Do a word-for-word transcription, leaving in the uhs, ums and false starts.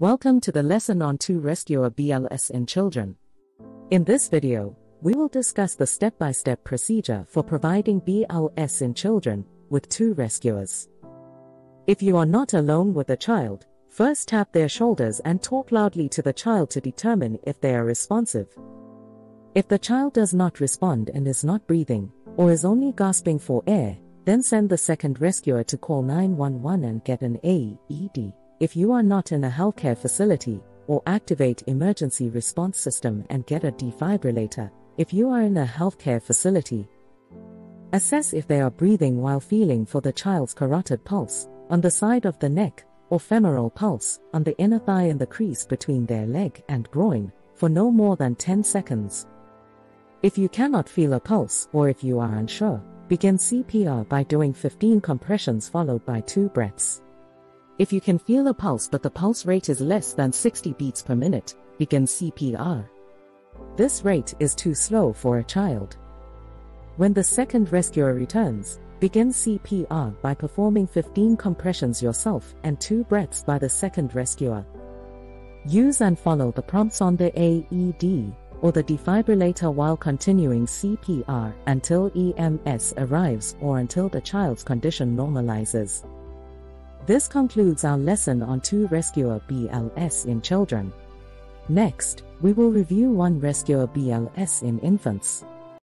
Welcome to the lesson on two rescuer B L S in children. In this video, we will discuss the step-by-step procedure for providing B L S in children with two rescuers. If you are not alone with a child, first tap their shoulders and talk loudly to the child to determine if they are responsive. If the child does not respond and is not breathing, or is only gasping for air, then send the second rescuer to call nine one one and get an A E D. If you are not in a healthcare facility, or activate emergency response system and get a defibrillator. If you are in a healthcare facility, assess if they are breathing while feeling for the child's carotid pulse, on the side of the neck, or femoral pulse, on the inner thigh and the crease between their leg and groin, for no more than ten seconds. If you cannot feel a pulse or if you are unsure, begin C P R by doing fifteen compressions followed by two breaths. If you can feel a pulse but the pulse rate is less than sixty beats per minute, begin C P R. This rate is too slow for a child. When the second rescuer returns, begin C P R by performing fifteen compressions yourself and two breaths by the second rescuer. Use and follow the prompts on the A E D or the defibrillator while continuing C P R until E M S arrives or until the child's condition normalizes. This concludes our lesson on two rescuer B L S in children. Next, we will review one rescuer B L S in infants.